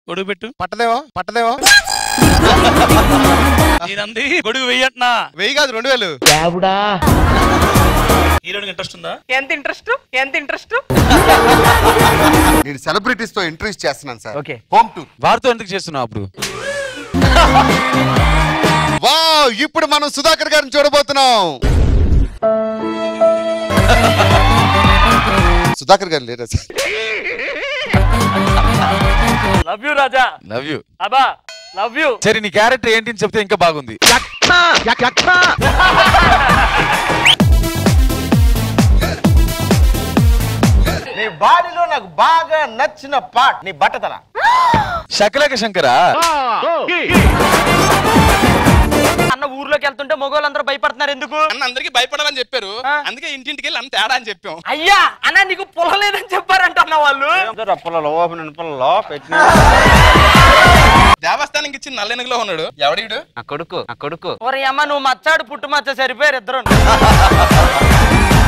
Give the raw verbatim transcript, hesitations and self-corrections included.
గొడుగు పెట్టు. పట్టదేవా పట్టదేవా నేనంది గొడుగు వెయ్యట్నా. వెయ్యి కాదు రెండు వేలు. హీరోయిన్ ఇంట్రెస్ట్ ఉందా? ఎంత ఇంట్రెస్ట్ ఎంత ఇంట్రెస్ట్ నేను సెలబ్రిటీస్ తో ఇంటర్వ్యూస్ చేస్తున్నాను సార్. ఓకే. Home tour. వారితో ఎందుకు చేస్తున్నావు అప్పుడు? వావ్, ఇప్పుడు మనం సుధాకర్ గారిని చూడబోతున్నాం. సుధాకర్ గారు లేరా sir? Love you Raja. Love you. అబ్బా లవ్ యూ. సరే నీ క్యారెక్టర్ ఏంటి అని చెప్తే ఇంకా బాగుంది. నీ బాడీలో నాకు బాగా నచ్చిన పార్ట్ నీ బట్టతల. శకలక శంకరా. అన్న ఊర్లోకి వెళ్తుంటే మగవాళ్ళందరూ భయపడుతున్నారు ఎందుకు? అన్న అందరికి భయపడాలని చెప్పారు, అందుకే ఇంటింటికి వెళ్ళి అంత తేడా అని చెప్పాం. అయ్యా అన్న నీకు పొలం లేదని చెప్పారంట అన్న వాళ్ళు. దేవస్థానం ఇచ్చి నల్లెనుగులో ఉన్నాడు ఎవడీడు? నా కొడుకు నా కొడుకు. ఒరే అమ్మ నువ్వు మచ్చాడు పుట్టు మచ్చ సరిపోయారు ఇద్దరు.